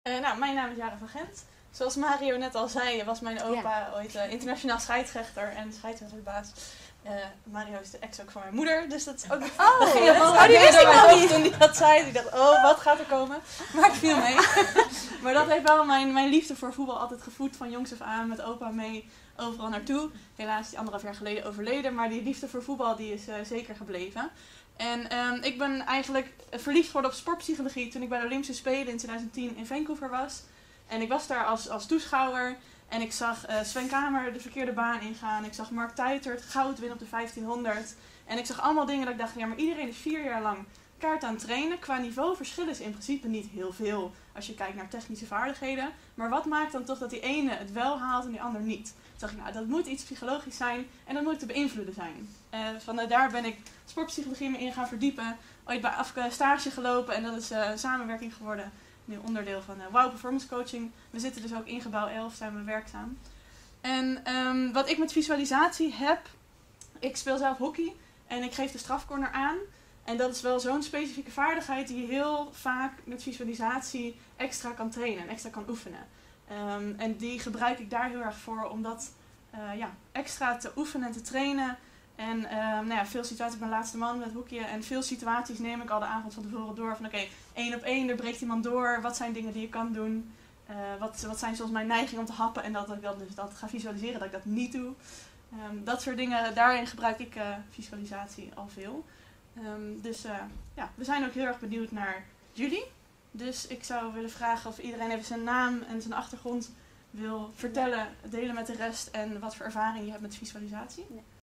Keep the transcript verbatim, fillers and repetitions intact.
Uh, nou, mijn naam is Jara van Gent. Zoals Mario net al zei, was mijn opa ja. ooit uh, internationaal scheidsrechter en scheidsrechterbaas. Uh, Mario is de ex ook van mijn moeder, dus dat is ook... Oh, dat ging oh, die wist ik nog niet. Toen die dat zei, ik dacht, oh, wat gaat er komen? Maar ik viel mee. Maar dat heeft wel mijn, mijn liefde voor voetbal altijd gevoed, van jongs af aan, met opa mee overal naartoe. Helaas is die anderhalf jaar geleden overleden, maar die liefde voor voetbal die is uh, zeker gebleven. En um, ik ben eigenlijk verliefd geworden op sportpsychologie toen ik bij de Olympische Spelen in twintig tien in Vancouver was. En ik was daar als, als toeschouwer en ik zag uh, Sven Kramer de verkeerde baan ingaan. Ik zag Mark Tuitert goud winnen op de vijftienhonderd. En ik zag allemaal dingen dat ik dacht, ja, maar iedereen is vier jaar lang kaart aan het trainen. Qua niveau verschillen is in principe niet heel veel als je kijkt naar technische vaardigheden. Maar wat maakt dan toch dat die ene het wel haalt en die ander niet? Toen dacht ik, nou, dat moet iets psychologisch zijn en dat moet te beïnvloeden zijn. Uh, vanuit daar ben ik sportpsychologie mee in gaan verdiepen. Ooit bij Afke stage gelopen en dat is uh, samenwerking geworden. Nu onderdeel van uh, Wow Performance Coaching. We zitten dus ook in gebouw elf, zijn we werkzaam. En um, wat ik met visualisatie heb, ik speel zelf hockey en ik geef de strafcorner aan. En dat is wel zo'n specifieke vaardigheid die je heel vaak met visualisatie extra kan trainen en extra kan oefenen. Um, en die gebruik ik daar heel erg voor om dat uh, ja, extra te oefenen en te trainen. En uh, nou ja, veel situaties, ik ben laatste man met hockeyen en veel situaties neem ik al de avond van tevoren door. Van oké, okay, één op één, er breekt iemand door. Wat zijn dingen die je kan doen? Uh, wat, wat zijn soms mijn neigingen om te happen en dat ik dat dus dat ga visualiseren, dat ik dat niet doe. Um, dat soort dingen, daarin gebruik ik uh, visualisatie al veel. Um, dus uh, ja, we zijn ook heel erg benieuwd naar jullie. Dus ik zou willen vragen of iedereen even zijn naam en zijn achtergrond wil vertellen, delen met de rest en wat voor ervaring je hebt met visualisatie. Ja.